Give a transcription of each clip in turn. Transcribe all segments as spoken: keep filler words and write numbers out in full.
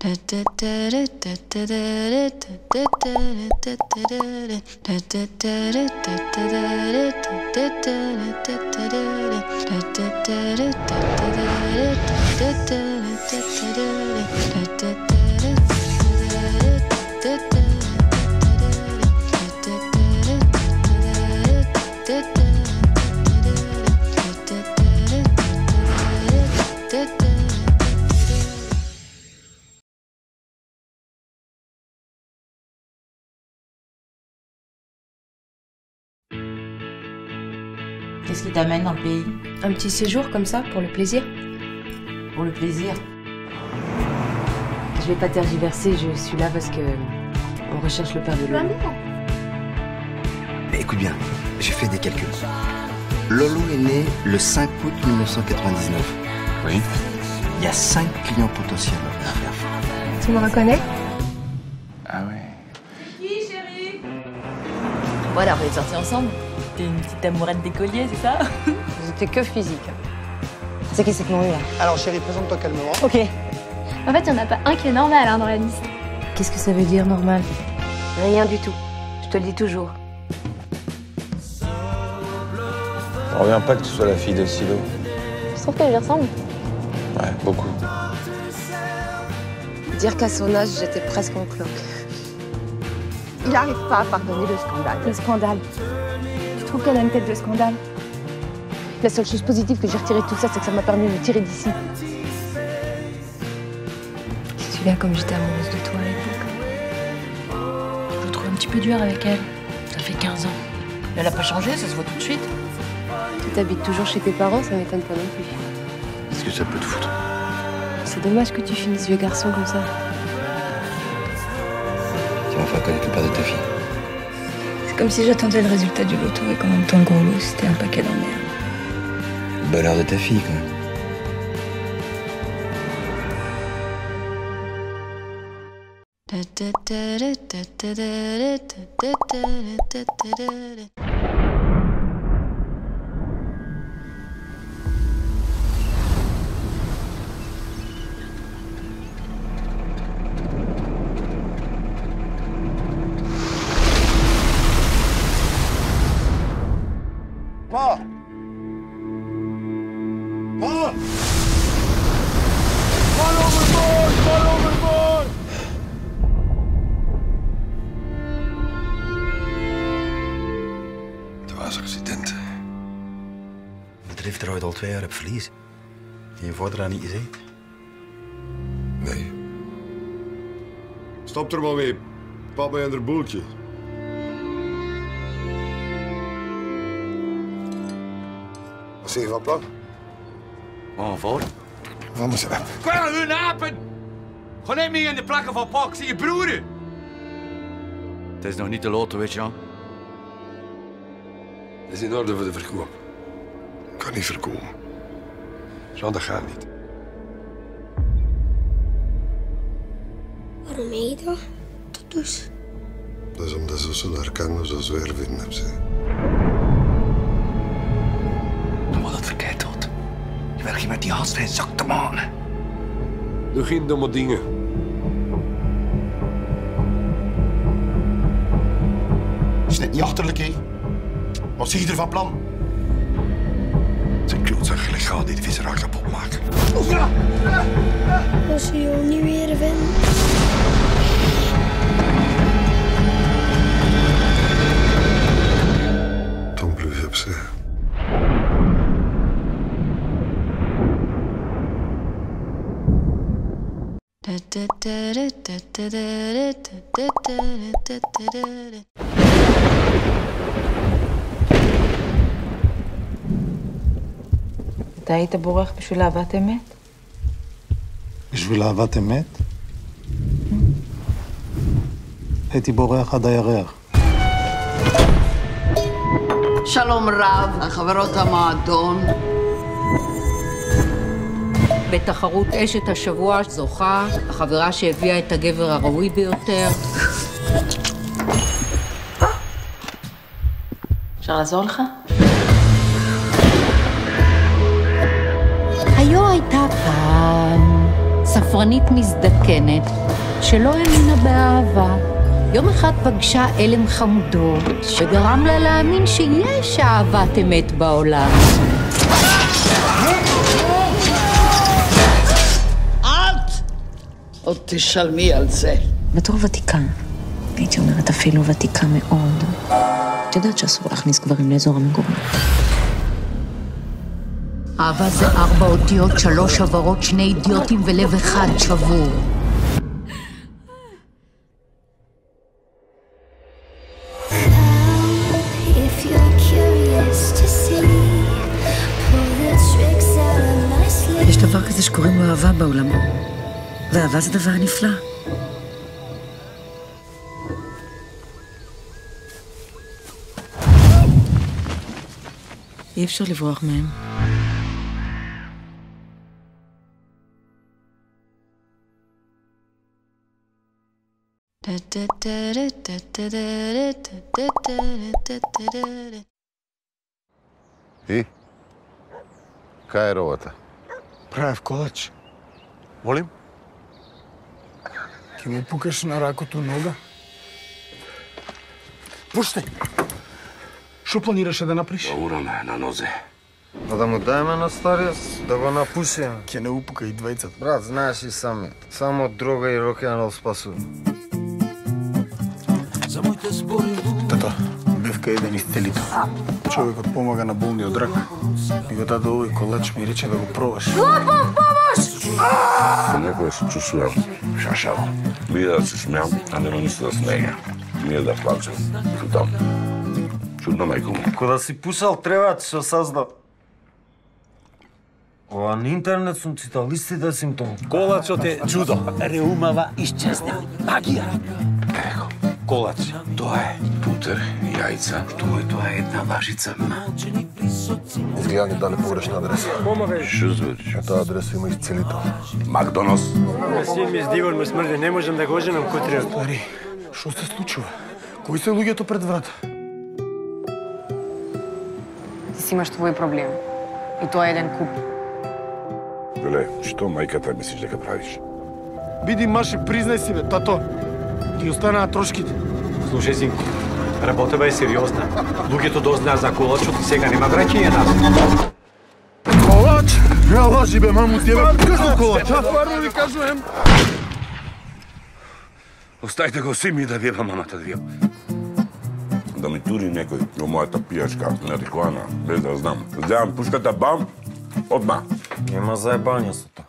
Qu'est-ce qui t'amène dans le pays? Un petit séjour comme ça, pour le plaisir. Pour le plaisir? Je vais pas tergiverser, je suis là parce que on recherche le père de Lolo. Mais écoute bien, j'ai fait des calculs. Lolo est né le cinq août mille neuf cent quatre-vingt-dix-neuf. Oui. Il y a cinq clients potentiels. Tu me reconnais? Ah ouais. Qui, chérie? Voilà, on va être sortis ensemble. T'es une petite amourette d'écolier, c'est ça? J'étais que physique. C'est qui cette morue là? Alors chérie, présente-toi calmement. Ok. En fait, il n'y en a pas un qui est normal hein, dans la liste. Qu'est-ce que ça veut dire normal? Rien du tout. Je te le dis toujours. On revient pas que tu sois la fille de Silo. Je trouve que je lui ressemble. Ouais, beaucoup. Dire qu'à son âge, j'étais presque en cloque. Il n'arrive pas à pardonner le scandale. Le scandale. Tu trouves qu'elle a une tête de scandale? La seule chose positive que j'ai retirée de tout ça, c'est que ça m'a permis de me tirer d'ici. Je suis là comme j'étais amoureuse de toi à l'époque. Je me trouve un petit peu dur avec elle. Ça fait quinze ans. Mais elle a pas changé, ça se voit tout de suite. Tu habites toujours chez tes parents, ça m'étonne pas non plus. Est-ce que ça peut te foutre? C'est dommage que tu finisses vieux garçon comme ça. Tu vas enfin connaître le père de ta fille. C'est comme si j'attendais le résultat du loto et qu'en même temps le gros lot, c'était un paquet d'emmerdes. Le bonheur de ta fille, quand même. Pa! Pa! Fall overboard! Fall overboard! Het was een accident. De drift rijdt al twee jaar op verlies. Je vader dat niet gezien? Nee. Stop er maar mee. Papa en haar boeltje. Wat zeg je van plan? Oh, voor? Vamos erop. Kwellen hun apen! Ga niet meer in de plakken van Pak, zie je broeren! Het is nog niet te laat, weet je wel. Het is in orde voor de verkoop. Kan niet verkopen. Zo, dat gaat niet. Waarom heet je dat? Dat dus. Dat is omdat ze zo herkennen zoals wij er vinden hebben. Ze. Dan wordt het verkeerd tot. Je werkt hier met die haast geen zak te maken. Doe geen domme dingen. Is net niet achterlijk, hè? Wat zie je er van plan? Het zijn klootzak illegaal die de visserij kapot maken. Als je jou niet weer vindt. Tom plus heb ze. אתה היית בורח בשביל אהבת אמת? בשביל אהבת אמת? הייתי בורח עד הירח. שלום רב, החברות המועדון. בתחרות אשת השבוע זוכה החברה שהביאה את הגבר הראוי ביותר. אפשר לעזור לך? היו הייתה פעם ספרנית מזדקנת שלא האמינה באהבה. יום אחד פגשה אלם חמודות שגרם לה להאמין שיש אהבת אמת בעולם. את עוד תשלמי על זה. בתור ותיקה, הייתי אומרת אפילו ותיקה מאוד. את יודעת שאסור להכניס גברים לאזור המגורים. אהבה זה ארבע אותיות, שלוש עברות, שני אידיוטים ולב אחד שבור. יש דבר כזה שקוראים לו אהבה בעולם, ואהבה זה דבר נפלא. אי אפשר לברוח מהם. I? Kaj je rovata? Правев колач. Molim? Ке му пукаш на ракото нога? Пуштай! Шо планираше да направиш? Ураме на нозе. А да му даеме на стария, да го напушим. Ке не упука и двајцата. Брат, знаеш и сами. Само дрога и рок-н-рол спасува. Тато, бевка еден исцелител. Човекот помага на болни од рак. Ми го даде овој колач, ми рече да го пробаш. Лопов, помош! Некој се чувствувам шашал. Бие да се смеам, а нема ништо да смеја. Ние да плачем. Чудам. Чудно, мајко му. Ко да си пусал треба, што сазна. Ова на интернет сум читал листите симптоми. Колачот е чудо. Реумава исчезна. Магија. Еко. Колач, тоа е. Путер, јајца, тоа е тоа е една лажица. Изгледа ни дали погрешна адреса. Шо звучи? На таа адреса има исцелител. Макдонос. Син ми здивор ме смрди, не можам да го женам кој треба. Стари, шо се случува? Кои се луѓето пред врата? Ти си имаш твои проблеми. И тоа е еден куп. Гле, што мајката мислиш дека правиш? Биди маши, признај си бе, тато. Ти останаа трошките. Слушај, синко, работа е сериозна. Луѓето дознаа за колачот и сега нема враќање назад. Колач? Не лажи бе, маму ти е бе, кажу колач, а? Стварно ви кажувам. Оставите го си ми да вјеба мамата двијел. Да ми тури некој во мојата пијачка марихуана, без да знам. Земам пушката, бам, одма. Нема заебање со тоа.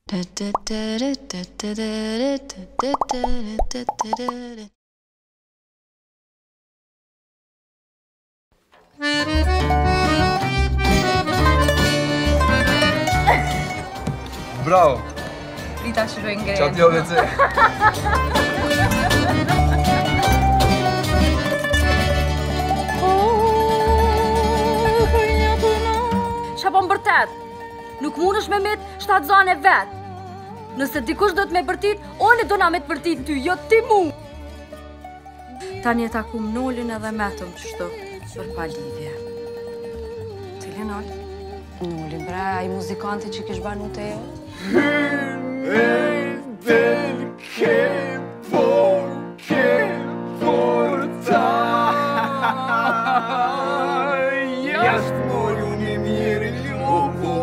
Bravo! Rita që rojnë ngrenë. Qa t'jo vece? Qa po më bërtet? Nuk mund është me met shtatë zane vetë. Nëse dikush do të me bërtit, one do na me të bërtit ty, jo ti mu. Tani e takum Nolin edhe metëm qështu, për pa lidhje. Cili Nol? Noli, bre, ai muzikanti që kish banu te jo? Del che por che porta Jashtë mori unë e mjeri ljubo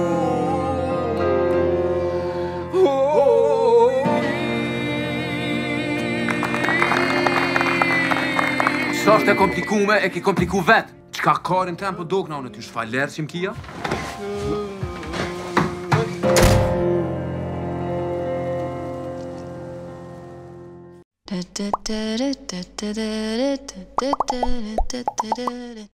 Qa është e komplikume, e ki kompliku vetë. Qka karin tem për dokna unë ty shfalerë që m'kia? Da da da da da da da da da da da da da